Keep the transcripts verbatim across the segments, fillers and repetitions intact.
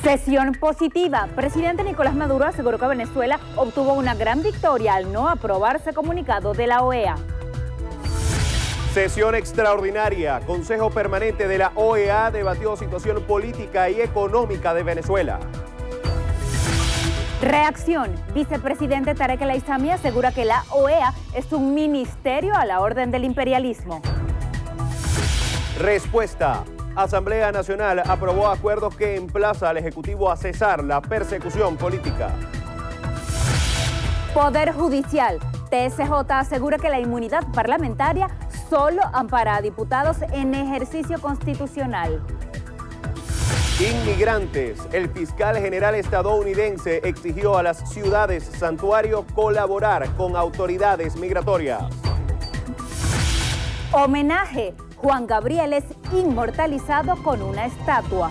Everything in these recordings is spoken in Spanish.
Sesión positiva. Presidente Nicolás Maduro aseguró que Venezuela obtuvo una gran victoria al no aprobarse comunicado de la O E A. Sesión extraordinaria. Consejo Permanente de la O E A debatió situación política y económica de Venezuela. Reacción. Vicepresidente Tarek El Aissami asegura que la O E A es un ministerio a la orden del imperialismo. Respuesta. Asamblea Nacional aprobó acuerdos que emplaza al Ejecutivo a cesar la persecución política. Poder Judicial. T S J asegura que la inmunidad parlamentaria solo ampara a diputados en ejercicio constitucional. Inmigrantes. El fiscal general estadounidense exigió a las ciudades santuario colaborar con autoridades migratorias. Homenaje. Juan Gabriel es inmortalizado con una estatua.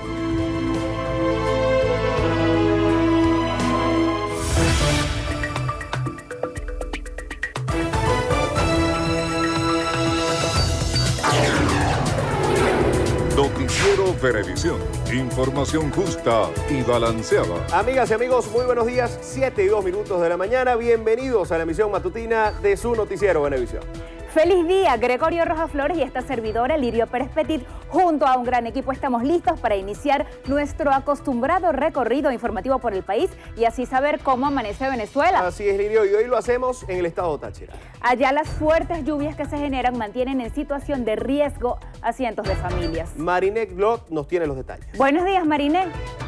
Noticiero Venevisión. Información justa y balanceada. Amigas y amigos, muy buenos días. siete y dos minutos de la mañana. Bienvenidos a la emisión matutina de su noticiero Venevisión. Feliz día, Gregorio Rojas Flores y esta servidora Lirio Pérez Petit. Junto a un gran equipo estamos listos para iniciar nuestro acostumbrado recorrido informativo por el país y así saber cómo amanece Venezuela. Así es, Lirio, y hoy lo hacemos en el estado Táchira. Allá las fuertes lluvias que se generan mantienen en situación de riesgo a cientos de familias. Mariné Glot nos tiene los detalles. Buenos días, Mariné.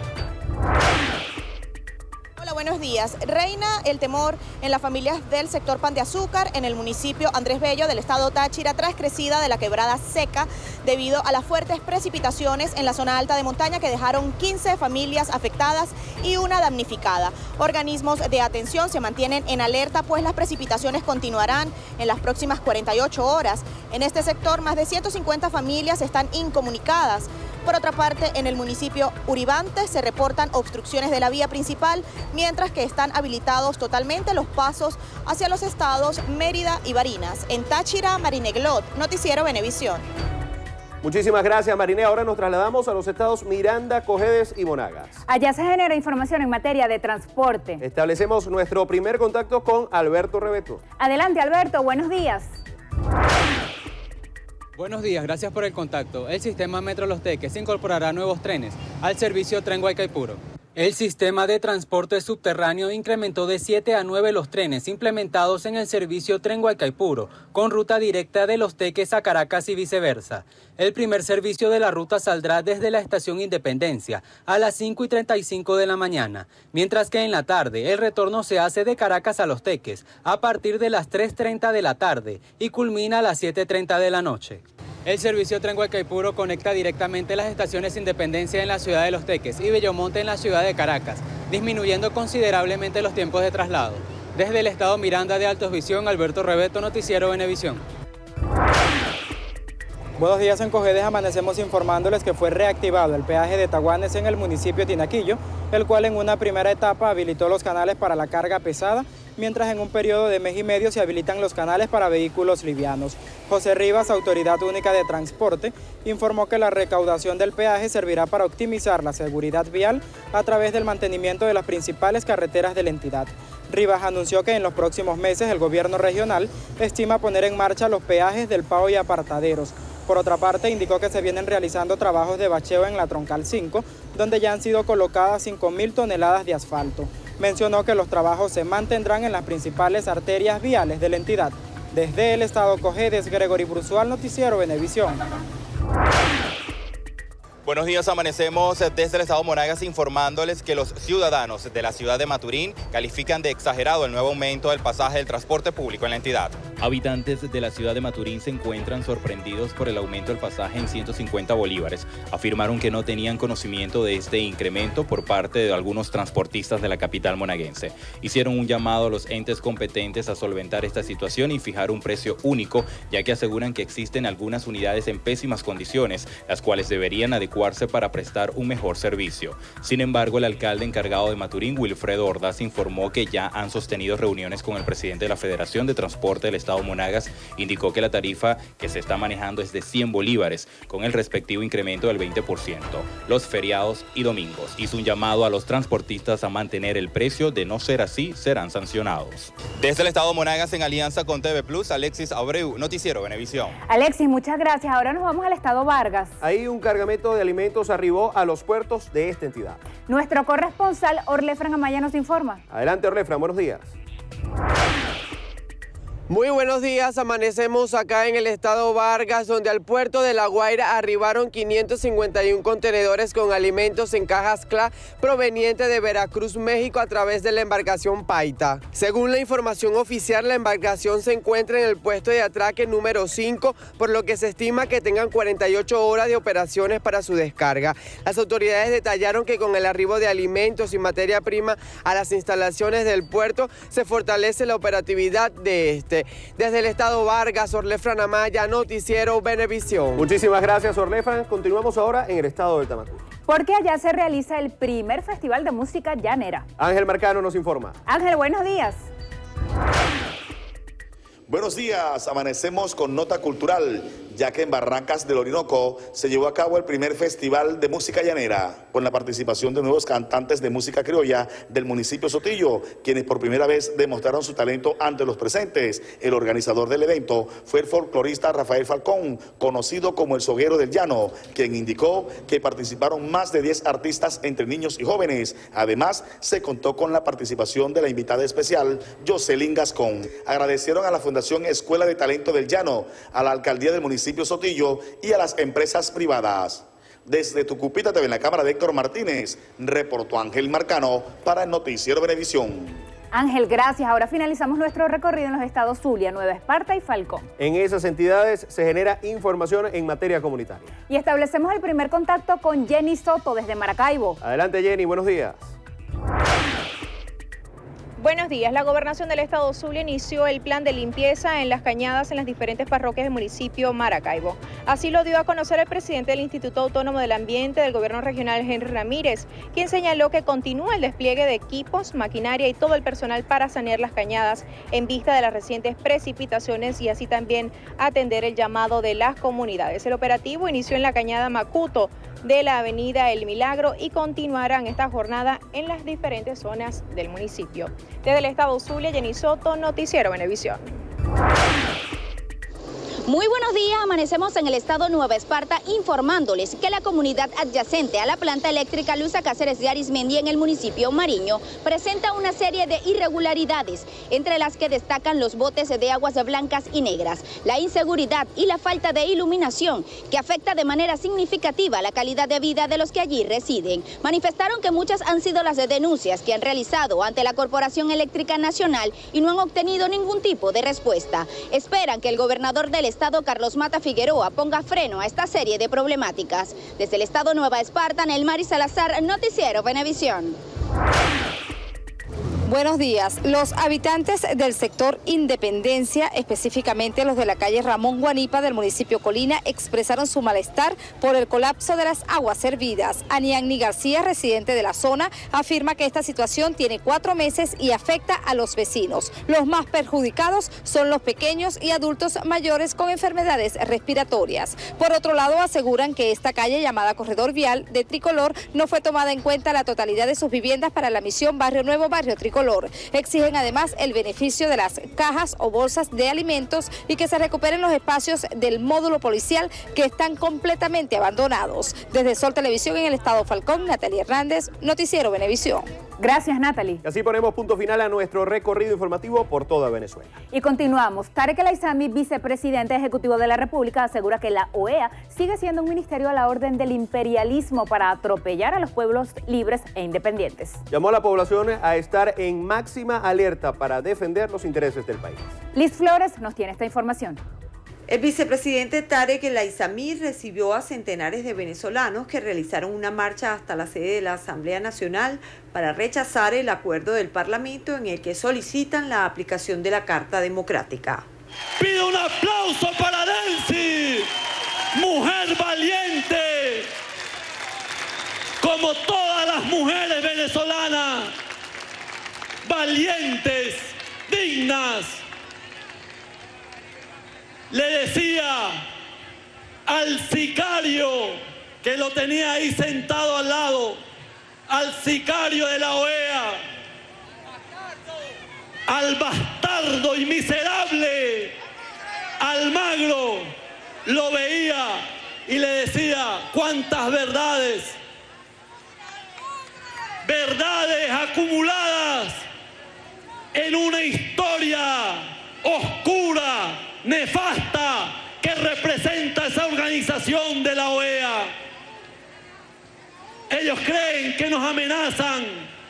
Hola, buenos días. Reina el temor en las familias del sector Pan de Azúcar en el municipio Andrés Bello del estado Táchira tras crecida de la quebrada seca debido a las fuertes precipitaciones en la zona alta de montaña que dejaron quince familias afectadas y una damnificada. Organismos de atención se mantienen en alerta pues las precipitaciones continuarán en las próximas cuarenta y ocho horas. En este sector más de ciento cincuenta familias están incomunicadas. Por otra parte, en el municipio Uribante se reportan obstrucciones de la vía principal, mientras que están habilitados totalmente los pasos hacia los estados Mérida y Barinas. En Táchira, Mariné Glot, Noticiero Venevisión. Muchísimas gracias, Mariné. Ahora nos trasladamos a los estados Miranda, Cojedes y Monagas. Allá se genera información en materia de transporte. Establecemos nuestro primer contacto con Alberto Rebeto. Adelante, Alberto. Buenos días. Buenos días, gracias por el contacto. El sistema Metro Los Teques incorporará nuevos trenes al servicio Tren Guaycaipuro. El sistema de transporte subterráneo incrementó de siete a nueve los trenes implementados en el servicio Tren Guaycaipuro, con ruta directa de Los Teques a Caracas y viceversa. El primer servicio de la ruta saldrá desde la estación Independencia a las cinco y treinta y cinco de la mañana, mientras que en la tarde el retorno se hace de Caracas a Los Teques a partir de las tres y treinta de la tarde y culmina a las siete y treinta de la noche. El servicio Tren Guaycaipuro conecta directamente las estaciones Independencia en la ciudad de Los Teques y Bellomonte en la ciudad de Caracas, disminuyendo considerablemente los tiempos de traslado. Desde el estado Miranda de Altos Visión, Alberto Rebeto, Noticiero Venevisión. Buenos días, en Cojedes amanecemos informándoles que fue reactivado el peaje de Taguanes en el municipio de Tinaquillo, el cual en una primera etapa habilitó los canales para la carga pesada, mientras en un periodo de mes y medio se habilitan los canales para vehículos livianos. José Rivas, Autoridad Única de Transporte, informó que la recaudación del peaje servirá para optimizar la seguridad vial a través del mantenimiento de las principales carreteras de la entidad. Rivas anunció que en los próximos meses el gobierno regional estima poner en marcha los peajes del Pao y apartaderos. Por otra parte, indicó que se vienen realizando trabajos de bacheo en la Troncal cinco, donde ya han sido colocadas cinco mil toneladas de asfalto. Mencionó que los trabajos se mantendrán en las principales arterias viales de la entidad. Desde el estado Cojedes, Gregory Brusual, Noticiero Venevisión. Buenos días, amanecemos desde el estado Monagas informándoles que los ciudadanos de la ciudad de Maturín califican de exagerado el nuevo aumento del pasaje del transporte público en la entidad. Habitantes de la ciudad de Maturín se encuentran sorprendidos por el aumento del pasaje en ciento cincuenta bolívares. Afirmaron que no tenían conocimiento de este incremento por parte de algunos transportistas de la capital monaguense. Hicieron un llamado a los entes competentes a solventar esta situación y fijar un precio único, ya que aseguran que existen algunas unidades en pésimas condiciones, las cuales deberían adecuarse adecuarse para prestar un mejor servicio. Sin embargo, el alcalde encargado de Maturín, Wilfredo Ordaz, informó que ya han sostenido reuniones con el presidente de la Federación de Transporte del Estado Monagas. Indicó que la tarifa que se está manejando es de cien bolívares, con el respectivo incremento del veinte por ciento, los feriados y domingos. Hizo un llamado a los transportistas a mantener el precio, de no ser así, serán sancionados. Desde el Estado Monagas, en alianza con T V Plus, Alexis Abreu, Noticiero Venevisión. Alexis, muchas gracias. Ahora nos vamos al Estado Vargas. Ahí un cargamento de alimentos arribó a los puertos de esta entidad. Nuestro corresponsal Orlefran Amaya nos informa. Adelante, Orlefran, buenos días. Muy buenos días, amanecemos acá en el estado Vargas, donde al puerto de La Guaira arribaron quinientos cincuenta y uno contenedores con alimentos en cajas C L A provenientes de Veracruz, México, a través de la embarcación Paita. Según la información oficial, la embarcación se encuentra en el puesto de atraque número cinco, por lo que se estima que tengan cuarenta y ocho horas de operaciones para su descarga. Las autoridades detallaron que con el arribo de alimentos y materia prima a las instalaciones del puerto, se fortalece la operatividad de este. Desde el estado Vargas, Orlefran Amaya, Noticiero Venevisión. Muchísimas gracias, Orlefran. Continuamos ahora en el estado de Tamatú, porque allá se realiza el primer festival de música llanera. Ángel Marcano nos informa. Ángel, buenos días. Buenos días, amanecemos con nota cultural, ya que en Barrancas del Orinoco se llevó a cabo el primer festival de música llanera, con la participación de nuevos cantantes de música criolla del municipio Sotillo, quienes por primera vez demostraron su talento ante los presentes. El organizador del evento fue el folclorista Rafael Falcón, conocido como el Soguero del Llano, quien indicó que participaron más de diez artistas entre niños y jóvenes. Además, se contó con la participación de la invitada especial, Jocelyn Gascón. Agradecieron a la Fundación Escuela de Talento del Llano, a la Alcaldía del municipio Sotillo y a las empresas privadas. Desde Tucupita T V en la cámara de Héctor Martínez, reportó Ángel Marcano para el Noticiero Venevisión. Ángel, gracias. Ahora finalizamos nuestro recorrido en los estados Zulia, Nueva Esparta y Falcón. En esas entidades se genera información en materia comunitaria. Y establecemos el primer contacto con Jenny Soto desde Maracaibo. Adelante, Jenny, buenos días. Buenos días. La Gobernación del Estado Zulia inició el plan de limpieza en las cañadas en las diferentes parroquias del municipio Maracaibo. Así lo dio a conocer el presidente del Instituto Autónomo del Ambiente del Gobierno Regional, Henry Ramírez, quien señaló que continúa el despliegue de equipos, maquinaria y todo el personal para sanear las cañadas en vista de las recientes precipitaciones y así también atender el llamado de las comunidades. El operativo inició en la cañada Macuto de la avenida El Milagro y continuará en esta jornada en las diferentes zonas del municipio. Desde el estado Zulia, Jenny Soto, Noticiero Venevisión. Muy buenos días, amanecemos en el estado Nueva Esparta informándoles que la comunidad adyacente a la planta eléctrica Luisa Cáceres de Arismendi en el municipio Mariño presenta una serie de irregularidades, entre las que destacan los botes de aguas blancas y negras, la inseguridad y la falta de iluminación que afecta de manera significativa la calidad de vida de los que allí residen. Manifestaron que muchas han sido las denuncias que han realizado ante la Corporación Eléctrica Nacional y no han obtenido ningún tipo de respuesta. Esperan que el gobernador del Estado, Carlos Mata Figueroa, ponga freno a esta serie de problemáticas. Desde el estado Nueva Esparta, Nelmari Salazar, Noticiero Venevisión. Buenos días. Los habitantes del sector Independencia, específicamente los de la calle Ramón Guanipa del municipio Colina, expresaron su malestar por el colapso de las aguas servidas. Aniagni García, residente de la zona, afirma que esta situación tiene cuatro meses y afecta a los vecinos. Los más perjudicados son los pequeños y adultos mayores con enfermedades respiratorias. Por otro lado, aseguran que esta calle llamada Corredor Vial de Tricolor no fue tomada en cuenta la totalidad de sus viviendas para la misión Barrio Nuevo, Barrio Tricolor. Exigen además el beneficio de las cajas o bolsas de alimentos y que se recuperen los espacios del módulo policial que están completamente abandonados. Desde Sol Televisión en el estado Falcón, Natalia Hernández, Noticiero Venevisión. Gracias, Natalie. Y así ponemos punto final a nuestro recorrido informativo por toda Venezuela. Y continuamos. Tarek El Aizami, vicepresidente ejecutivo de la República, asegura que la O E A sigue siendo un ministerio a la orden del imperialismo para atropellar a los pueblos libres e independientes. Llamó a la población a estar en máxima alerta para defender los intereses del país. Liz Flores nos tiene esta información. El vicepresidente Tarek El Aizami recibió a centenares de venezolanos que realizaron una marcha hasta la sede de la Asamblea Nacional para rechazar el acuerdo del Parlamento en el que solicitan la aplicación de la Carta Democrática. Pido un aplauso para Delcy, mujer valiente, las mujeres venezolanas, valientes, dignas. Le decía al sicario que lo tenía ahí sentado al lado, al sicario de la O E A, al bastardo y miserable Almagro, lo veía y le decía cuántas verdades, verdades acumuladas en una historia oscura, nefasta, que representa esa organización de la O E A. Ellos creen que nos amenazan.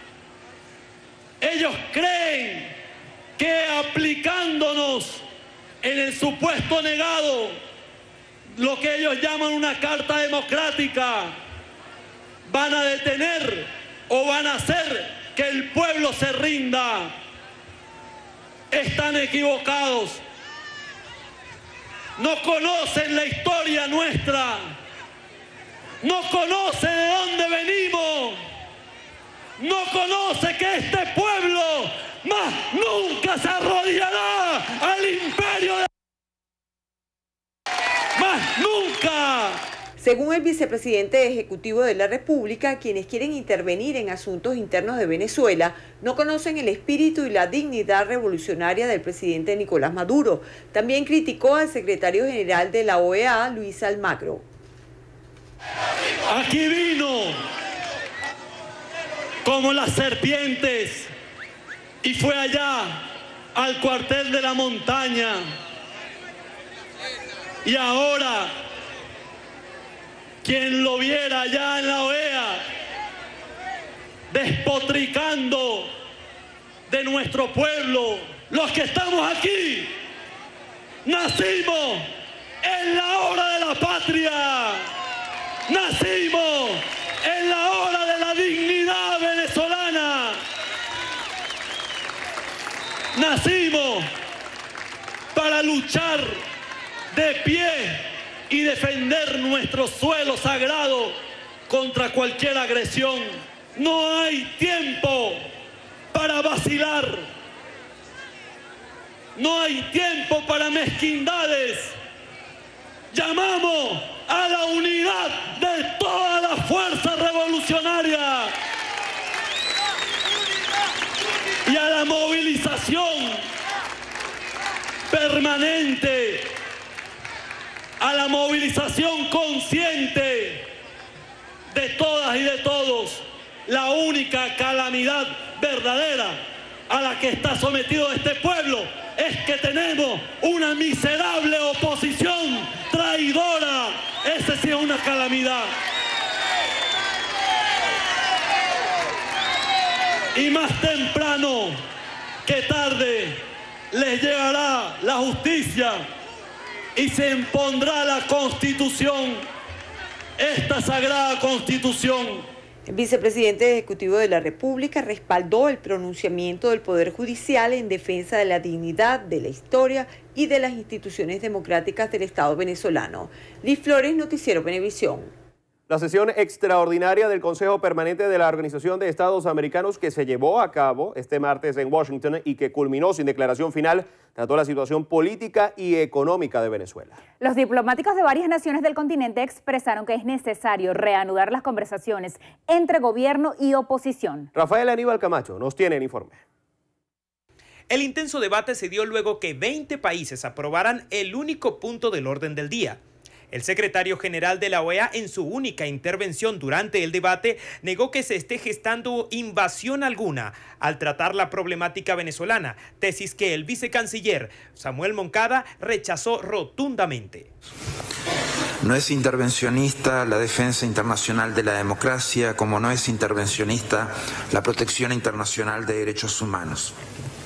Ellos creen que aplicándonos en el supuesto negado, lo que ellos llaman una carta democrática, van a detener o van a hacer que el pueblo se rinda. Están equivocados. No conocen la historia nuestra. No conoce de dónde venimos. No conoce que este pueblo más nunca se arrodillará al imperio de... ¡Más nunca! Según el vicepresidente ejecutivo de la República, quienes quieren intervenir en asuntos internos de Venezuela no conocen el espíritu y la dignidad revolucionaria del presidente Nicolás Maduro. También criticó al secretario general de la O E A, Luis Almagro. Aquí vino como las serpientes y fue allá al cuartel de la montaña. Y ahora, quien lo viera allá en la O E A, despotricando de nuestro pueblo, los que estamos aquí, nacimos en la hora de la patria, nacimos en la hora de la dignidad venezolana, nacimos para luchar de pie y defender nuestro suelo sagrado contra cualquier agresión. No hay tiempo para vacilar. No hay tiempo para mezquindades. Llamamos a la unidad de toda la fuerza revolucionaria y a la movilización permanente, a la movilización consciente de todas y de todos. La única calamidad verdadera a la que está sometido este pueblo es que tenemos una miserable oposición traidora. Esa sí es una calamidad. Y más temprano que tarde les llegará la justicia y se impondrá la Constitución, esta sagrada Constitución. El vicepresidente ejecutivo de la República respaldó el pronunciamiento del Poder Judicial en defensa de la dignidad, de la historia y de las instituciones democráticas del Estado venezolano. Liz Flores, Noticiero Venevisión. La sesión extraordinaria del Consejo Permanente de la Organización de Estados Americanos que se llevó a cabo este martes en Washington y que culminó sin declaración final, trató la situación política y económica de Venezuela. Los diplomáticos de varias naciones del continente expresaron que es necesario reanudar las conversaciones entre gobierno y oposición. Rafael Aníbal Camacho nos tiene el informe. El intenso debate se dio luego que veinte países aprobaran el único punto del orden del día. El secretario general de la O E A, en su única intervención durante el debate, negó que se esté gestando invasión alguna al tratar la problemática venezolana, tesis que el vicecanciller Samuel Moncada rechazó rotundamente. No es intervencionista la defensa internacional de la democracia, como no es intervencionista la protección internacional de derechos humanos.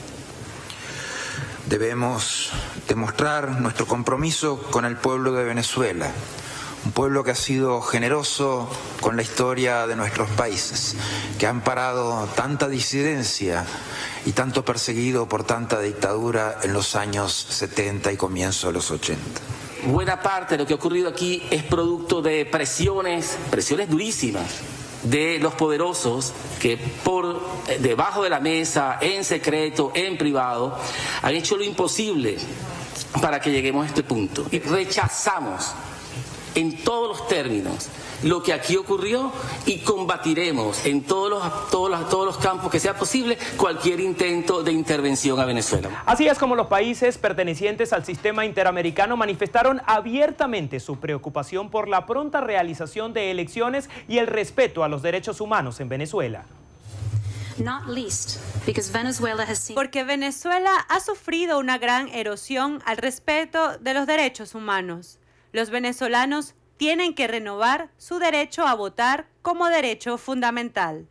Debemos demostrar nuestro compromiso con el pueblo de Venezuela, un pueblo que ha sido generoso con la historia de nuestros países, que ha amparado tanta disidencia y tanto perseguido por tanta dictadura en los años setenta y comienzo de los ochenta. Buena parte de lo que ha ocurrido aquí es producto de presiones, presiones durísimas de los poderosos que por debajo de la mesa, en secreto, en privado, han hecho lo imposible para que lleguemos a este punto. Y rechazamos en todos los términos lo que aquí ocurrió y combatiremos en todos los, todos los, todos los campos que sea posible cualquier intento de intervención a Venezuela. Así es como los países pertenecientes al sistema interamericano manifestaron abiertamente su preocupación por la pronta realización de elecciones y el respeto a los derechos humanos en Venezuela. Not least because Venezuela has seen... Porque Venezuela ha sufrido una gran erosión al respeto de los derechos humanos. Los venezolanos tienen que renovar su derecho a votar como derecho fundamental.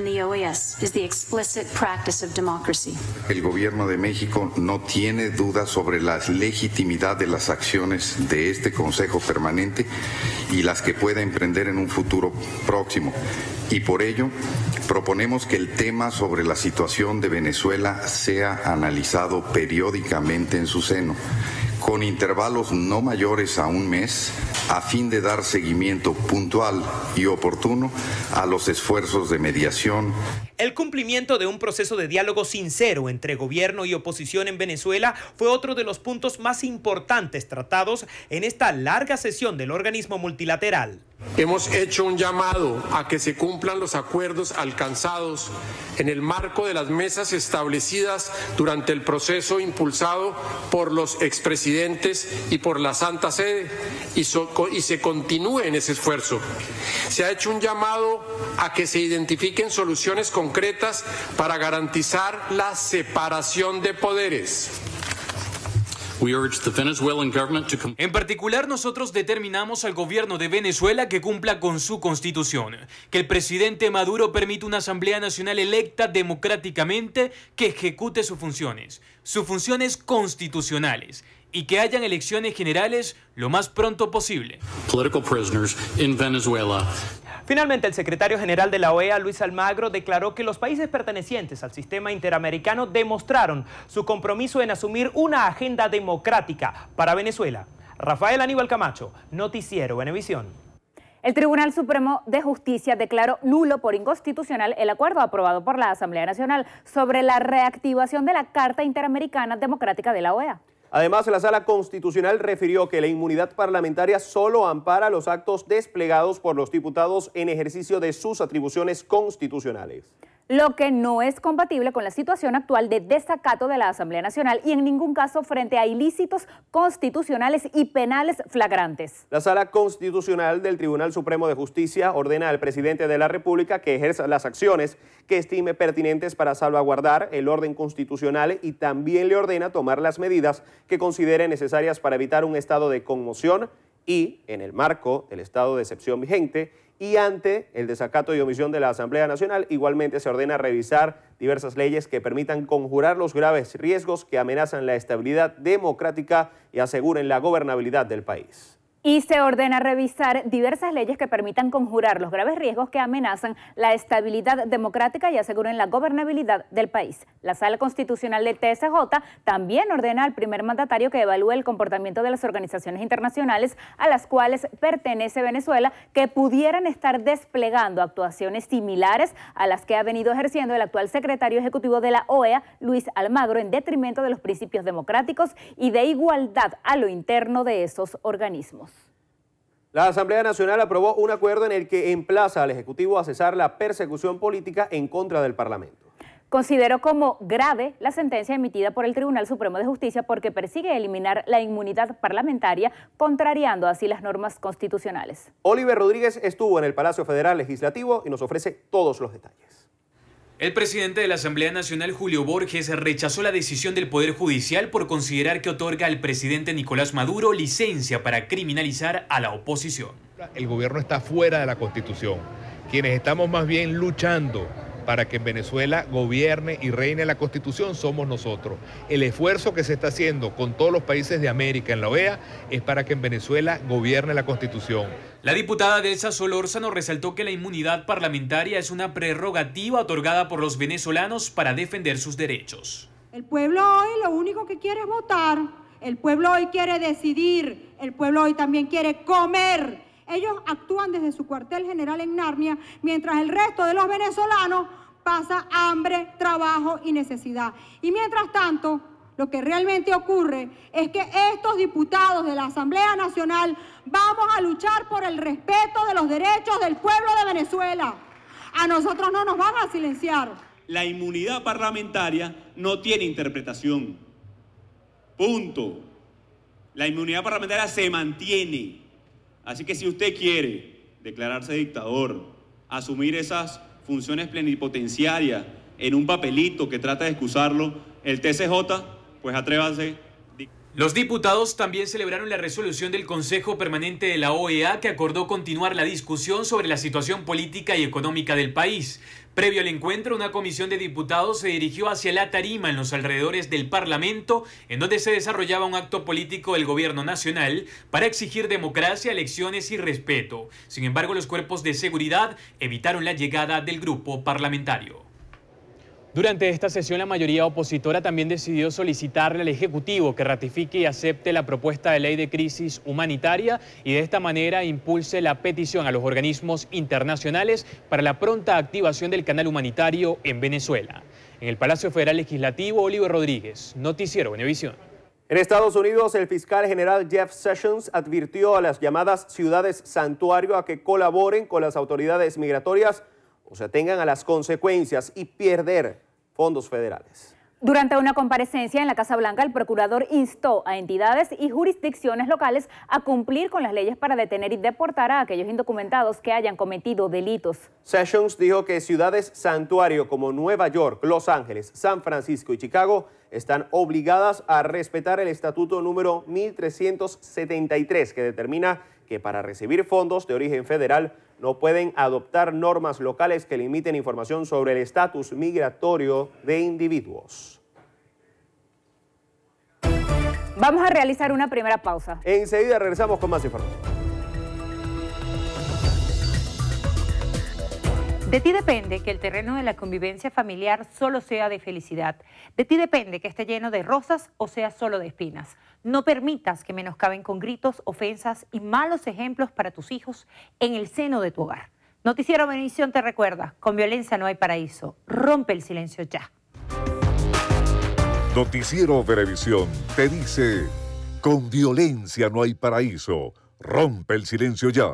El gobierno de México no tiene dudas sobre la legitimidad de las acciones de este Consejo Permanente y las que pueda emprender en un futuro próximo. Y por ello, proponemos que el tema sobre la situación de Venezuela sea analizado periódicamente en su seno, con intervalos no mayores a un mes, a fin de dar seguimiento puntual y oportuno a los esfuerzos de mediación. El cumplimiento de un proceso de diálogo sincero entre gobierno y oposición en Venezuela fue otro de los puntos más importantes tratados en esta larga sesión del organismo multilateral. Hemos hecho un llamado a que se cumplan los acuerdos alcanzados en el marco de las mesas establecidas durante el proceso impulsado por los expresidentes y por la Santa Sede y, so, y se continúe en ese esfuerzo. Se ha hecho un llamado a que se identifiquen soluciones concretas para garantizar la separación de poderes. En particular, nosotros determinamos al gobierno de Venezuela que cumpla con su constitución, que el presidente Maduro permita una Asamblea Nacional electa democráticamente que ejecute sus funciones, sus funciones constitucionales, y que hayan elecciones generales lo más pronto posible. Finalmente, el secretario general de la O E A, Luis Almagro, declaró que los países pertenecientes al sistema interamericano demostraron su compromiso en asumir una agenda democrática para Venezuela. Rafael Aníbal Camacho, Noticiero Venevisión. El Tribunal Supremo de Justicia declaró nulo por inconstitucional el acuerdo aprobado por la Asamblea Nacional sobre la reactivación de la Carta Interamericana Democrática de la O E A. Además, la Sala Constitucional refirió que la inmunidad parlamentaria solo ampara los actos desplegados por los diputados en ejercicio de sus atribuciones constitucionales. Lo que no es compatible con la situación actual de desacato de la Asamblea Nacional y en ningún caso frente a ilícitos constitucionales y penales flagrantes. La Sala Constitucional del Tribunal Supremo de Justicia ordena al presidente de la República que ejerza las acciones que estime pertinentes para salvaguardar el orden constitucional y también le ordena tomar las medidas que considere necesarias para evitar un estado de conmoción y, en el marco del estado de excepción vigente, y ante el desacato y omisión de la Asamblea Nacional, igualmente se ordena revisar diversas leyes que permitan conjurar los graves riesgos que amenazan la estabilidad democrática y aseguren la gobernabilidad del país. Y se ordena revisar diversas leyes que permitan conjurar los graves riesgos que amenazan la estabilidad democrática y aseguren la gobernabilidad del país. La Sala Constitucional del T S J también ordena al primer mandatario que evalúe el comportamiento de las organizaciones internacionales a las cuales pertenece Venezuela, que pudieran estar desplegando actuaciones similares a las que ha venido ejerciendo el actual secretario ejecutivo de la O E A, Luis Almagro, en detrimento de los principios democráticos y de igualdad a lo interno de esos organismos. La Asamblea Nacional aprobó un acuerdo en el que emplaza al Ejecutivo a cesar la persecución política en contra del Parlamento. Consideró como grave la sentencia emitida por el Tribunal Supremo de Justicia porque persigue eliminar la inmunidad parlamentaria, contrariando así las normas constitucionales. Oliver Rodríguez estuvo en el Palacio Federal Legislativo y nos ofrece todos los detalles. El presidente de la Asamblea Nacional, Julio Borges, rechazó la decisión del Poder Judicial por considerar que otorga al presidente Nicolás Maduro licencia para criminalizar a la oposición. El gobierno está fuera de la Constitución. Quienes estamos más bien luchando para que en Venezuela gobierne y reine la Constitución somos nosotros. El esfuerzo que se está haciendo con todos los países de América en la O E A es para que en Venezuela gobierne la Constitución. La diputada Delsa Solórzano resaltó que la inmunidad parlamentaria es una prerrogativa otorgada por los venezolanos para defender sus derechos. El pueblo hoy lo único que quiere es votar, el pueblo hoy quiere decidir, el pueblo hoy también quiere comer, Ellos actúan desde su cuartel general en Narnia, mientras el resto de los venezolanos pasa hambre, trabajo y necesidad. Y mientras tanto, lo que realmente ocurre es que estos diputados de la Asamblea Nacional vamos a luchar por el respeto de los derechos del pueblo de Venezuela. A nosotros no nos van a silenciar. La inmunidad parlamentaria no tiene interpretación. Punto. La inmunidad parlamentaria se mantiene. Así que si usted quiere declararse dictador, asumir esas funciones plenipotenciarias en un papelito que trata de excusarlo, el T C J, pues atrévase. Los diputados también celebraron la resolución del Consejo Permanente de la O E A que acordó continuar la discusión sobre la situación política y económica del país. Previo al encuentro, una comisión de diputados se dirigió hacia la tarima en los alrededores del Parlamento, en donde se desarrollaba un acto político del gobierno nacional para exigir democracia, elecciones y respeto. Sin embargo, los cuerpos de seguridad evitaron la llegada del grupo parlamentario. Durante esta sesión, la mayoría opositora también decidió solicitarle al Ejecutivo que ratifique y acepte la propuesta de ley de crisis humanitaria y de esta manera impulse la petición a los organismos internacionales para la pronta activación del canal humanitario en Venezuela. En el Palacio Federal Legislativo, Oliver Rodríguez, Noticiero Venevisión. En Estados Unidos, el fiscal general Jeff Sessions advirtió a las llamadas ciudades santuario a que colaboren con las autoridades migratorias o se atengan a las consecuencias y perder fondos federales. Durante una comparecencia en la Casa Blanca, el procurador instó a entidades y jurisdicciones locales a cumplir con las leyes para detener y deportar a aquellos indocumentados que hayan cometido delitos. Sessions dijo que ciudades santuario como Nueva York, Los Ángeles, San Francisco y Chicago están obligadas a respetar el estatuto número mil trescientos setenta y tres, que determina que para recibir fondos de origen federal no pueden adoptar normas locales que limiten información sobre el estatus migratorio de individuos. Vamos a realizar una primera pausa. Enseguida regresamos con más información. De ti depende que el terreno de la convivencia familiar solo sea de felicidad. De ti depende que esté lleno de rosas o sea solo de espinas. No permitas que menoscaben con gritos, ofensas y malos ejemplos para tus hijos en el seno de tu hogar. Noticiero Venevisión te recuerda, con violencia no hay paraíso. Rompe el silencio ya. Noticiero Venevisión te dice, con violencia no hay paraíso. Rompe el silencio ya.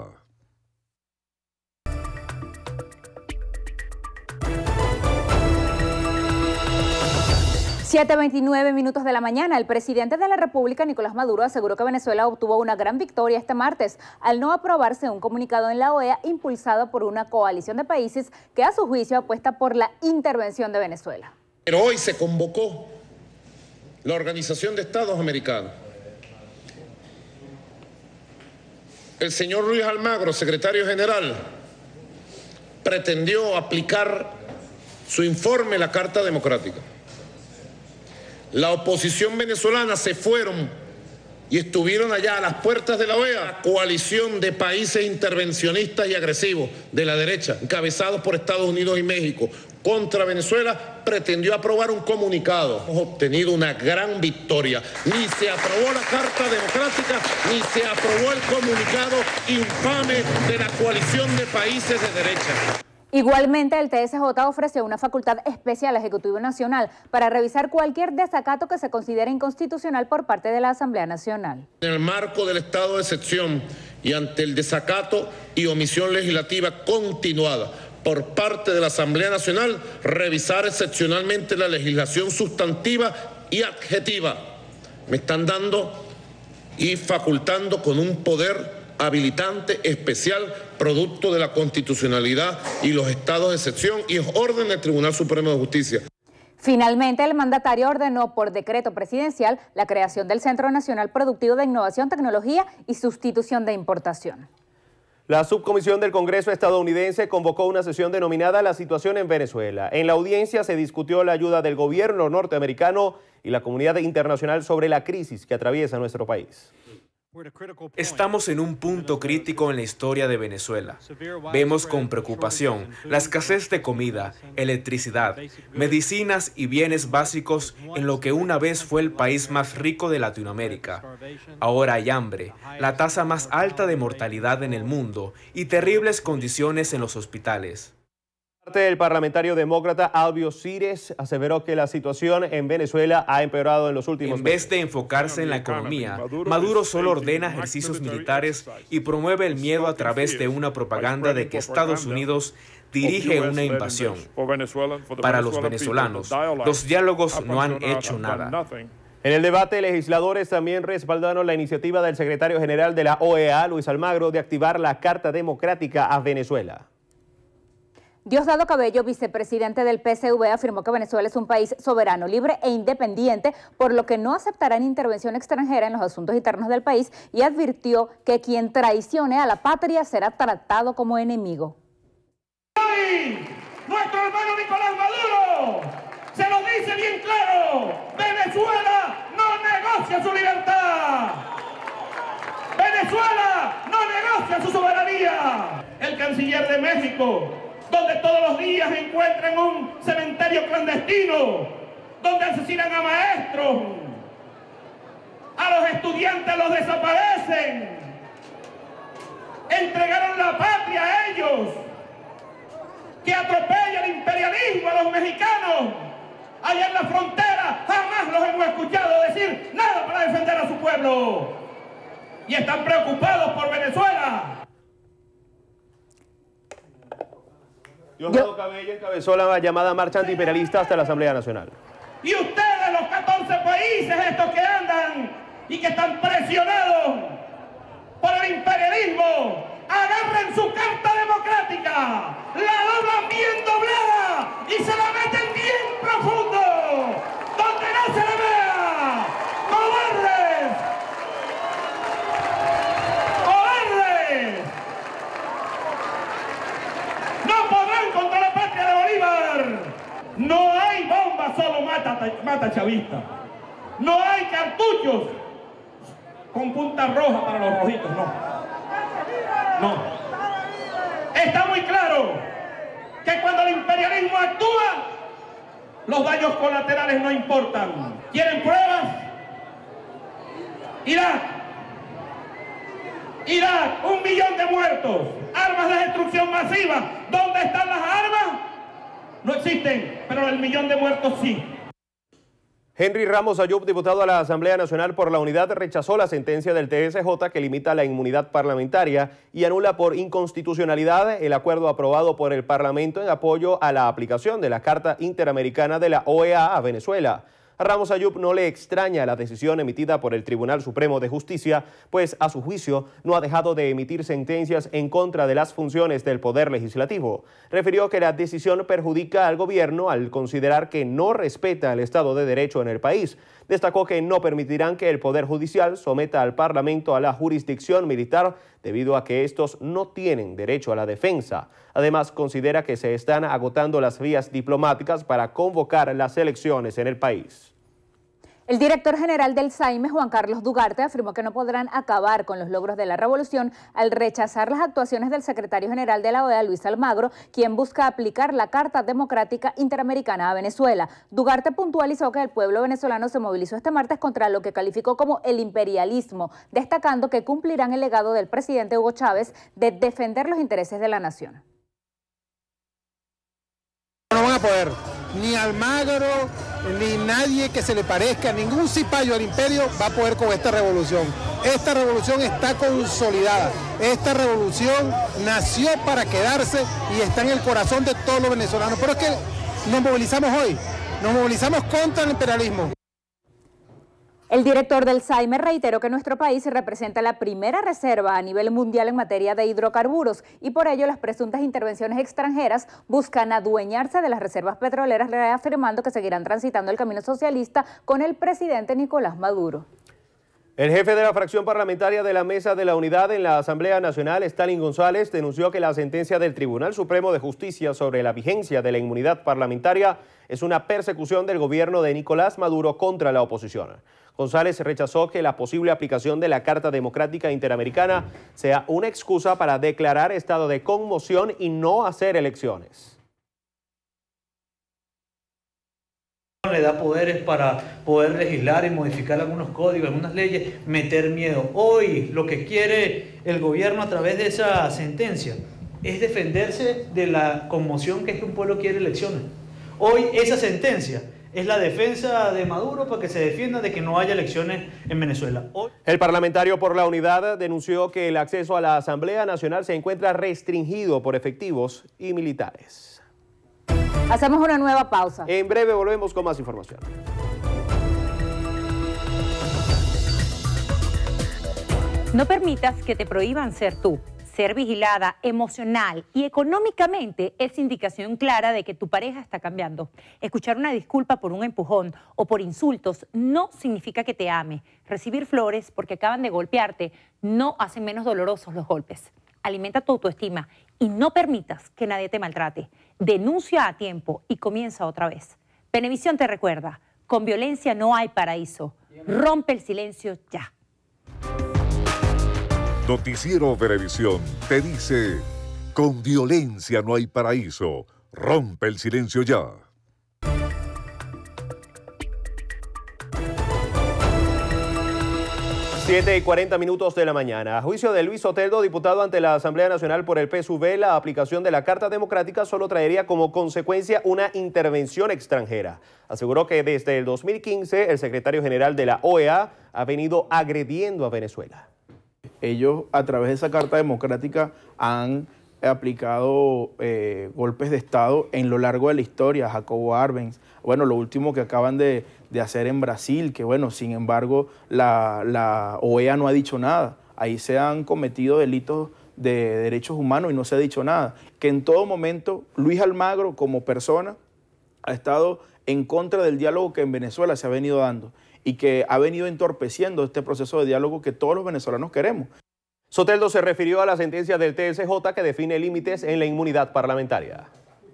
siete veintinueve minutos de la mañana, el presidente de la República, Nicolás Maduro, aseguró que Venezuela obtuvo una gran victoria este martes al no aprobarse un comunicado en la O E A impulsado por una coalición de países que a su juicio apuesta por la intervención de Venezuela. Pero hoy se convocó la Organización de Estados Americanos. El señor Luis Almagro, secretario general, pretendió aplicar su informe, la Carta Democrática. La oposición venezolana se fueron y estuvieron allá a las puertas de la O E A, coalición de países intervencionistas y agresivos de la derecha, encabezados por Estados Unidos y México, contra Venezuela, pretendió aprobar un comunicado. Hemos obtenido una gran victoria. Ni se aprobó la Carta Democrática, ni se aprobó el comunicado infame de la coalición de países de derecha. Igualmente, el T S J ofreció una facultad especial al Ejecutivo Nacional para revisar cualquier desacato que se considere inconstitucional por parte de la Asamblea Nacional. En el marco del estado de excepción y ante el desacato y omisión legislativa continuada por parte de la Asamblea Nacional, revisar excepcionalmente la legislación sustantiva y adjetiva. Me están dando y facultando con un poder habilitante especial producto de la constitucionalidad y los estados de excepción y es orden del Tribunal Supremo de Justicia. Finalmente, el mandatario ordenó por decreto presidencial la creación del Centro Nacional Productivo de Innovación, Tecnología y Sustitución de Importación. La subcomisión del Congreso estadounidense convocó una sesión denominada La situación en Venezuela. En la audiencia se discutió la ayuda del gobierno norteamericano y la comunidad internacional sobre la crisis que atraviesa nuestro país. Estamos en un punto crítico en la historia de Venezuela. Vemos con preocupación la escasez de comida, electricidad, medicinas y bienes básicos en lo que una vez fue el país más rico de Latinoamérica. Ahora hay hambre, la tasa más alta de mortalidad en el mundo y terribles condiciones en los hospitales. El parlamentario demócrata Albio Cires aseveró que la situación en Venezuela ha empeorado en los últimos meses. En vez de enfocarse en la economía, Maduro solo ordena ejercicios militares y promueve el miedo a través de una propaganda de que Estados Unidos dirige una invasión. Para los venezolanos, los diálogos no han hecho nada. En el debate, legisladores también respaldaron la iniciativa del secretario general de la O E A, Luis Almagro, de activar la Carta Democrática a Venezuela. Diosdado Cabello, vicepresidente del P S V, afirmó que Venezuela es un país soberano, libre e independiente, por lo que no aceptarán intervención extranjera en los asuntos internos del país, y advirtió que quien traicione a la patria será tratado como enemigo. ¡Ay! Nuestro hermano Nicolás Maduro se lo dice bien claro: Venezuela no negocia su libertad. Venezuela no negocia su soberanía. El canciller de México, donde todos los días encuentran un cementerio clandestino, donde asesinan a maestros, a los estudiantes los desaparecen, entregaron la patria a ellos, que atropella el imperialismo a los mexicanos. Allá en la frontera jamás los hemos escuchado decir nada para defender a su pueblo, y están preocupados por Venezuela. Diosdado Cabello encabezó la llamada marcha antiimperialista hasta la Asamblea Nacional. Y ustedes, los catorce países estos que andan y que están presionados por el imperialismo, agarren su carta democrática, la doblan bien doblada y se la meten bien profundo, donde no se la vea. ¡Cobardes! ¡Cobardes! ¡No podrán contra la patria de Bolívar! No hay bombas, solo mata, mata chavista. No hay cartuchos con punta roja para los rojitos, no. No. Está muy claro que cuando el imperialismo actúa, los daños colaterales no importan. ¿Quieren pruebas? Irak. Irak, un millón de muertos, armas de destrucción masiva. ¿Dónde están las armas? No existen, pero el millón de muertos sí. Henry Ramos Ayub, diputado a la Asamblea Nacional por la Unidad, rechazó la sentencia del T S J que limita la inmunidad parlamentaria y anula por inconstitucionalidad el acuerdo aprobado por el Parlamento en apoyo a la aplicación de la Carta Interamericana de la O E A a Venezuela. A Ramos Ayub no le extraña la decisión emitida por el Tribunal Supremo de Justicia, pues a su juicio no ha dejado de emitir sentencias en contra de las funciones del Poder Legislativo. Refirió que la decisión perjudica al gobierno al considerar que no respeta el Estado de Derecho en el país. Destacó que no permitirán que el Poder Judicial someta al Parlamento a la jurisdicción militar debido a que estos no tienen derecho a la defensa. Además, considera que se están agotando las vías diplomáticas para convocar las elecciones en el país. El director general del S A I M E, Juan Carlos Dugarte, afirmó que no podrán acabar con los logros de la revolución al rechazar las actuaciones del secretario general de la O E A, Luis Almagro, quien busca aplicar la Carta Democrática Interamericana a Venezuela. Dugarte puntualizó que el pueblo venezolano se movilizó este martes contra lo que calificó como el imperialismo, destacando que cumplirán el legado del presidente Hugo Chávez de defender los intereses de la nación. No van a poder, ni Almagro, ni nadie que se le parezca, ningún cipayo al imperio va a poder con esta revolución. Esta revolución está consolidada, esta revolución nació para quedarse y está en el corazón de todos los venezolanos. Pero es que nos movilizamos hoy, nos movilizamos contra el imperialismo. El director del S A I M E reiteró que nuestro país representa la primera reserva a nivel mundial en materia de hidrocarburos y por ello las presuntas intervenciones extranjeras buscan adueñarse de las reservas petroleras, reafirmando que seguirán transitando el camino socialista con el presidente Nicolás Maduro. El jefe de la fracción parlamentaria de la Mesa de la Unidad en la Asamblea Nacional, Stalin González, denunció que la sentencia del Tribunal Supremo de Justicia sobre la vigencia de la inmunidad parlamentaria es una persecución del gobierno de Nicolás Maduro contra la oposición. González rechazó que la posible aplicación de la Carta Democrática Interamericana sea una excusa para declarar estado de conmoción y no hacer elecciones. Le da poderes para poder legislar y modificar algunos códigos, algunas leyes, meter miedo. Hoy lo que quiere el gobierno a través de esa sentencia es defenderse de la conmoción que es que un pueblo quiere elecciones. Hoy esa sentencia es la defensa de Maduro para que se defienda de que no haya elecciones en Venezuela. Hoy... El parlamentario por la Unidad denunció que el acceso a la Asamblea Nacional se encuentra restringido por efectivos y militares. Hacemos una nueva pausa. En breve volvemos con más información. No permitas que te prohíban ser tú. Ser vigilada emocional y económicamente es indicación clara de que tu pareja está cambiando. Escuchar una disculpa por un empujón o por insultos no significa que te ame. Recibir flores porque acaban de golpearte no hace menos dolorosos los golpes. Alimenta tu autoestima y no permitas que nadie te maltrate. Denuncia a tiempo y comienza otra vez. Venevisión te recuerda, con violencia no hay paraíso. Rompe el silencio ya. Noticiero Venevisión te dice, con violencia no hay paraíso. Rompe el silencio ya. siete y cuarenta minutos de la mañana. A juicio de Luis Soteldo, diputado ante la Asamblea Nacional por el P S U V, la aplicación de la Carta Democrática solo traería como consecuencia una intervención extranjera. Aseguró que desde el dos mil quince el secretario general de la O E A ha venido agrediendo a Venezuela. Ellos a través de esa Carta Democrática han aplicado eh, golpes de Estado en lo largo de la historia. Jacobo Arbenz, bueno, lo último que acaban de, de hacer en Brasil, que bueno, sin embargo, la, la O E A no ha dicho nada. Ahí se han cometido delitos de derechos humanos y no se ha dicho nada. Que en todo momento Luis Almagro, como persona, ha estado en contra del diálogo que en Venezuela se ha venido dando y que ha venido entorpeciendo este proceso de diálogo que todos los venezolanos queremos. Soteldo se refirió a la sentencia del T S J que define límites en la inmunidad parlamentaria.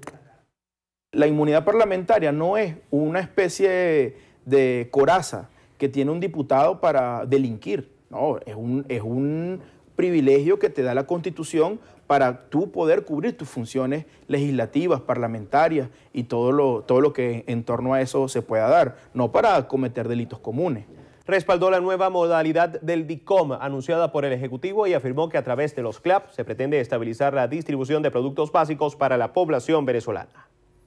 La inmunidad parlamentaria no es una especie de coraza que tiene un diputado para delinquir. No, es un, es un privilegio que te da la Constitución para tú poder cubrir tus funciones legislativas, parlamentarias y todo lo, todo lo que en torno a eso se pueda dar, no para cometer delitos comunes. Respaldó la nueva modalidad del DICOM anunciada por el Ejecutivo y afirmó que a través de los C L A P se pretende estabilizar la distribución de productos básicos para la población venezolana.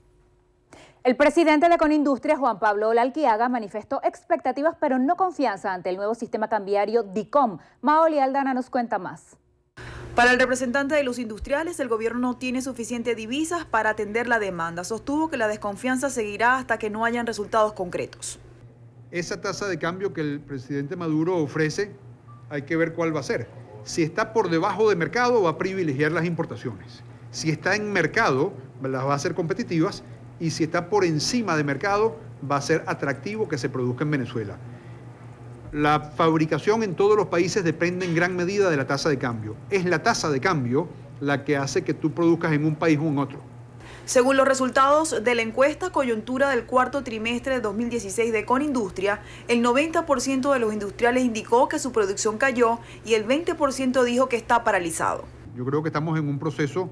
El presidente de Conindustria, Juan Pablo Olalquiaga, manifestó expectativas pero no confianza ante el nuevo sistema cambiario DICOM. Maoli Aldana nos cuenta más. Para el representante de los industriales, el gobierno no tiene suficientes divisas para atender la demanda. Sostuvo que la desconfianza seguirá hasta que no hayan resultados concretos. Esa tasa de cambio que el presidente Maduro ofrece, hay que ver cuál va a ser. Si está por debajo de mercado, va a privilegiar las importaciones. Si está en mercado, las va a hacer competitivas. Y si está por encima de mercado, va a ser atractivo que se produzca en Venezuela. La fabricación en todos los países depende en gran medida de la tasa de cambio. Es la tasa de cambio la que hace que tú produzcas en un país o en otro. Según los resultados de la encuesta coyuntura del cuarto trimestre de dos mil dieciséis de Conindustria, el noventa por ciento de los industriales indicó que su producción cayó y el veinte por ciento dijo que está paralizado. Yo creo que estamos en un proceso,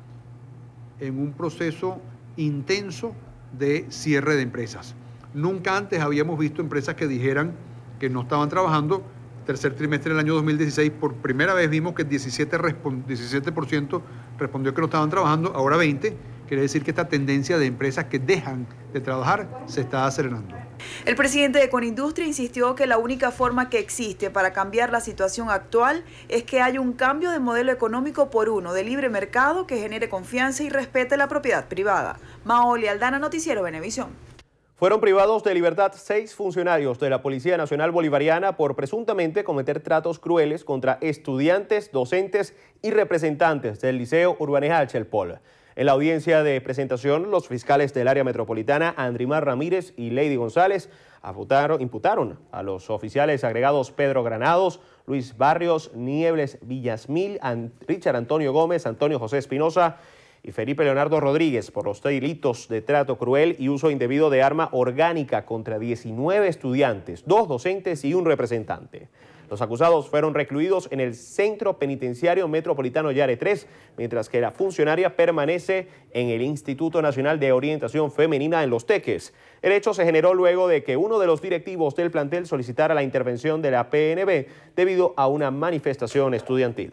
en un proceso intenso de cierre de empresas. Nunca antes habíamos visto empresas que dijeran que no estaban trabajando. Tercer trimestre del año dos mil dieciséis, por primera vez vimos que el diecisiete por ciento respondió que no estaban trabajando, ahora veinte por ciento. Quiere decir que esta tendencia de empresas que dejan de trabajar se está acelerando. El presidente de Conindustria insistió que la única forma que existe para cambiar la situación actual es que haya un cambio de modelo económico por uno de libre mercado que genere confianza y respete la propiedad privada. Maoli Aldana, Noticiero Venevisión. Fueron privados de libertad seis funcionarios de la Policía Nacional Bolivariana por presuntamente cometer tratos crueles contra estudiantes, docentes y representantes del Liceo Urbanijal Chelpol. En la audiencia de presentación, los fiscales del área metropolitana, Andrimar Ramírez y Lady González, imputaron, imputaron a los oficiales agregados Pedro Granados, Luis Barrios, Niebles Villasmil, Richard Antonio Gómez, Antonio José Espinosa y Felipe Leonardo Rodríguez por los delitos de trato cruel y uso indebido de arma orgánica contra diecinueve estudiantes, dos docentes y un representante. Los acusados fueron recluidos en el Centro Penitenciario Metropolitano Yare tres, mientras que la funcionaria permanece en el Instituto Nacional de Orientación Femenina en Los Teques. El hecho se generó luego de que uno de los directivos del plantel solicitara la intervención de la P N B debido a una manifestación estudiantil.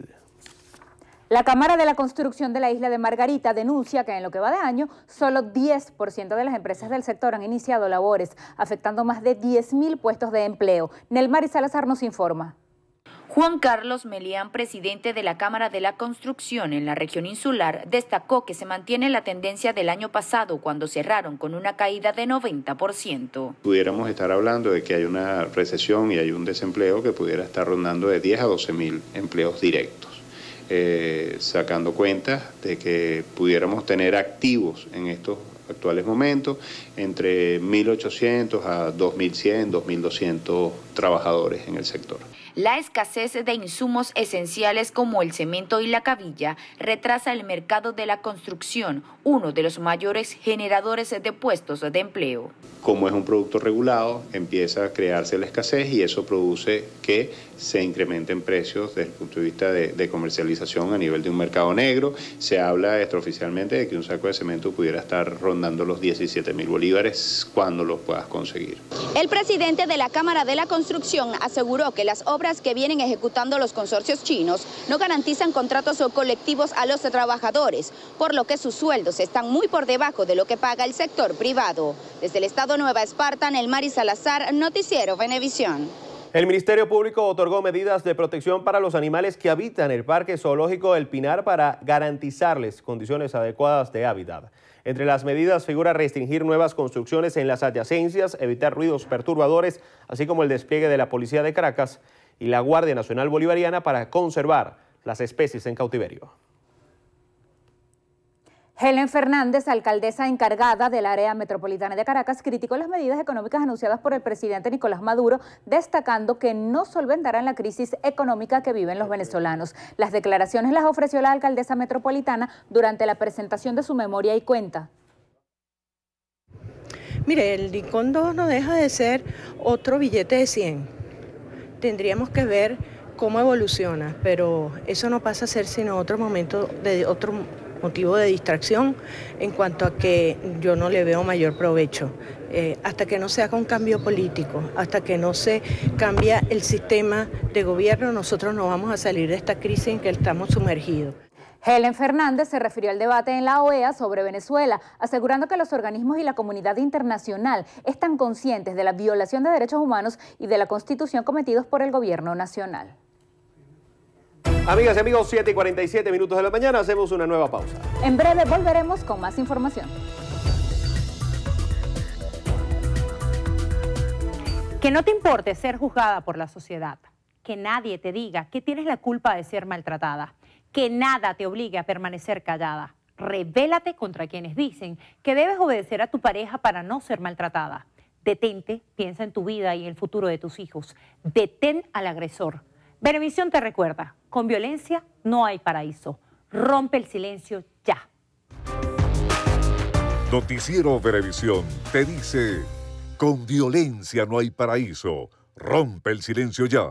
La Cámara de la Construcción de la isla de Margarita denuncia que en lo que va de año, solo diez por ciento de las empresas del sector han iniciado labores, afectando más de diez mil puestos de empleo. Nelmari Salazar nos informa. Juan Carlos Melián, presidente de la Cámara de la Construcción en la región insular, destacó que se mantiene la tendencia del año pasado cuando cerraron con una caída de noventa por ciento. Pudiéramos estar hablando de que hay una recesión y hay un desempleo que pudiera estar rondando de diez a doce mil empleos directos. Eh, sacando cuentas de que pudiéramos tener activos en estos actuales momentos entre mil ochocientos a dos mil cien, dos mil doscientos trabajadores en el sector. La escasez de insumos esenciales como el cemento y la cabilla retrasa el mercado de la construcción, uno de los mayores generadores de puestos de empleo. Como es un producto regulado, empieza a crearse la escasez y eso produce que se incrementen precios desde el punto de vista de, de comercialización a nivel de un mercado negro. Se habla extraoficialmente de que un saco de cemento pudiera estar rondando los diecisiete mil bolívares cuando los puedas conseguir. El presidente de la Cámara de la Construcción aseguró que las obras que vienen ejecutando los consorcios chinos no garantizan contratos o colectivos a los trabajadores, por lo que sus sueldos están muy por debajo de lo que paga el sector privado. Desde el estado Nueva Esparta, Nelmari Salazar, Noticiero Venevisión. El Ministerio Público otorgó medidas de protección para los animales que habitan el Parque Zoológico El Pinar para garantizarles condiciones adecuadas de hábitat. Entre las medidas figura restringir nuevas construcciones en las adyacencias, evitar ruidos perturbadores, así como el despliegue de la Policía de Caracas y la Guardia Nacional Bolivariana para conservar las especies en cautiverio. Helen Fernández, alcaldesa encargada del área metropolitana de Caracas, criticó las medidas económicas anunciadas por el presidente Nicolás Maduro, destacando que no solventarán la crisis económica que viven los venezolanos. Las declaraciones las ofreció la alcaldesa metropolitana durante la presentación de su memoria y cuenta. Mire, el DICON dos no deja de ser otro billete de cien. Tendríamos que ver cómo evoluciona, pero eso no pasa a ser sino otro momento de otro motivo de distracción en cuanto a que yo no le veo mayor provecho. Eh, hasta que no se haga un cambio político, hasta que no se cambie el sistema de gobierno, nosotros no vamos a salir de esta crisis en que estamos sumergidos. Helen Fernández se refirió al debate en la O E A sobre Venezuela, asegurando que los organismos y la comunidad internacional están conscientes de la violación de derechos humanos y de la Constitución cometidos por el gobierno nacional. Amigas y amigos, siete y cuarenta y siete minutos de la mañana, hacemos una nueva pausa. En breve volveremos con más información. Que no te importe ser juzgada por la sociedad. Que nadie te diga que tienes la culpa de ser maltratada. Que nada te obligue a permanecer callada. Rebélate contra quienes dicen que debes obedecer a tu pareja para no ser maltratada. Detente, piensa en tu vida y en el futuro de tus hijos. Detén al agresor. Venevisión te recuerda, con violencia no hay paraíso. Rompe el silencio ya. Noticiero Venevisión te dice, con violencia no hay paraíso. Rompe el silencio ya.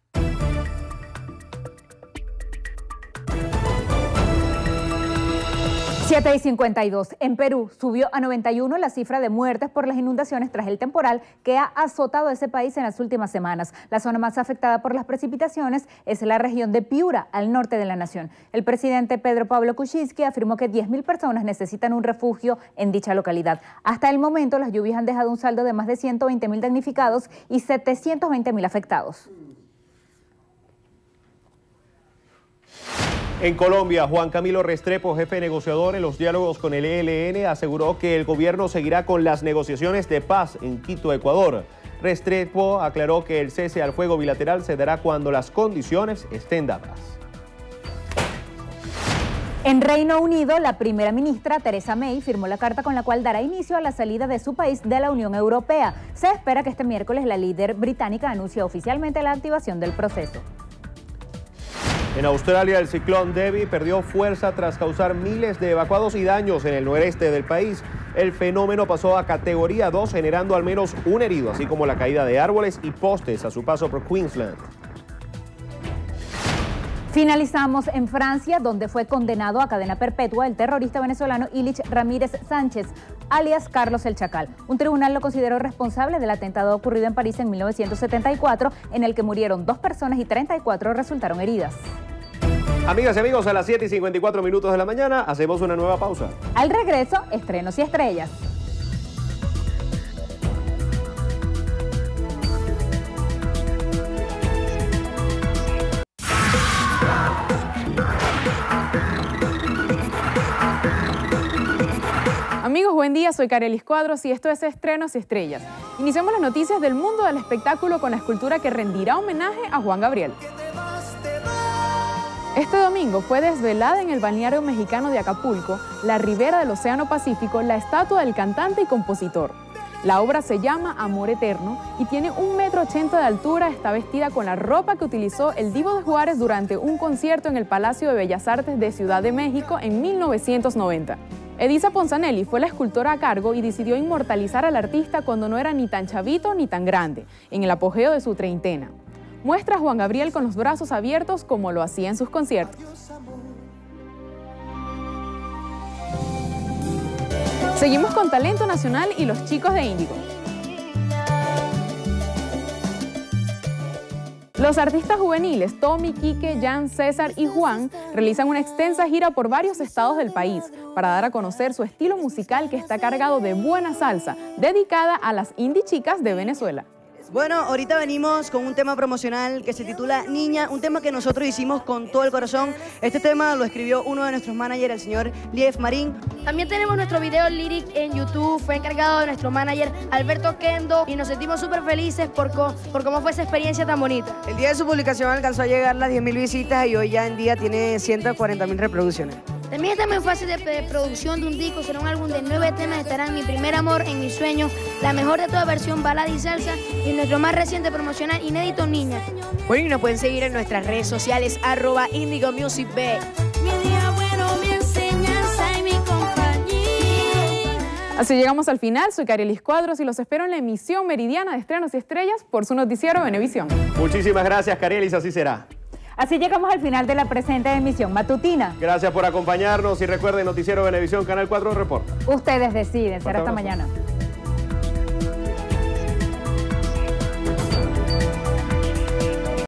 siete y cincuenta y dos. En Perú subió a noventa y uno la cifra de muertes por las inundaciones tras el temporal que ha azotado ese país en las últimas semanas. La zona más afectada por las precipitaciones es la región de Piura, al norte de la nación. El presidente Pedro Pablo Kuczynski afirmó que diez mil personas necesitan un refugio en dicha localidad. Hasta el momento, las lluvias han dejado un saldo de más de ciento veinte mil damnificados y setecientos veinte mil afectados. En Colombia, Juan Camilo Restrepo, jefe negociador en los diálogos con el E L N, aseguró que el gobierno seguirá con las negociaciones de paz en Quito, Ecuador. Restrepo aclaró que el cese al fuego bilateral se dará cuando las condiciones estén dadas. En Reino Unido, la primera ministra Theresa May firmó la carta con la cual dará inicio a la salida de su país de la Unión Europea. Se espera que este miércoles la líder británica anuncie oficialmente la activación del proceso. En Australia, el ciclón Debbie perdió fuerza tras causar miles de evacuados y daños en el noreste del país. El fenómeno pasó a categoría dos, generando al menos un herido, así como la caída de árboles y postes a su paso por Queensland. Finalizamos en Francia, donde fue condenado a cadena perpetua el terrorista venezolano Ilich Ramírez Sánchez, alias Carlos el Chacal. Un tribunal lo consideró responsable del atentado ocurrido en París en mil novecientos setenta y cuatro, en el que murieron dos personas y treinta y cuatro resultaron heridas. Amigas y amigos, a las siete y cincuenta y cuatro minutos de la mañana hacemos una nueva pausa. Al regreso, estrenos y estrellas. Amigos, buen día, soy Carelis Cuadros y esto es Estrenos y Estrellas. Iniciamos las noticias del mundo del espectáculo con la escultura que rendirá homenaje a Juan Gabriel. Este domingo fue desvelada en el balneario mexicano de Acapulco, la ribera del Océano Pacífico, la estatua del cantante y compositor. La obra se llama Amor Eterno y tiene un metro ochenta de altura, está vestida con la ropa que utilizó el Divo de Juárez durante un concierto en el Palacio de Bellas Artes de Ciudad de México en mil novecientos noventa. Edisa Ponzanelli fue la escultora a cargo y decidió inmortalizar al artista cuando no era ni tan chavito ni tan grande, en el apogeo de su treintena. Muestra a Juan Gabriel con los brazos abiertos como lo hacía en sus conciertos. Seguimos con talento nacional y los chicos de Índigo. Los artistas juveniles Tommy, Quique, Jan, César y Juan realizan una extensa gira por varios estados del país para dar a conocer su estilo musical que está cargado de buena salsa, dedicada a las indie chicas de Venezuela. Bueno, ahorita venimos con un tema promocional que se titula Niña, un tema que nosotros hicimos con todo el corazón. Este tema lo escribió uno de nuestros managers, el señor Lief Marín. También tenemos nuestro video lyric en YouTube, fue encargado de nuestro manager Alberto Kendo y nos sentimos súper felices por, co por cómo fue esa experiencia tan bonita. El día de su publicación alcanzó a llegar las diez mil visitas y hoy ya en día tiene ciento cuarenta mil reproducciones. También estamos en fase de, de producción de un disco, será un álbum de nueve temas, estarán Mi Primer Amor, En Mis Sueños, La Mejor de Toda versión balada y salsa y nuestro más reciente promocional inédito Niña. Bueno, y nos pueden seguir en nuestras redes sociales, arroba Indigo Music B. Así llegamos al final, soy Carelis Cuadros y los espero en la emisión meridiana de Estrenos y Estrellas por su noticiero Venevisión. Muchísimas gracias, Carelis, así será. Así llegamos al final de la presente emisión matutina. Gracias por acompañarnos y recuerden, Noticiero Venevisión, Canal cuatro Reporta. Ustedes deciden, será hasta mañana.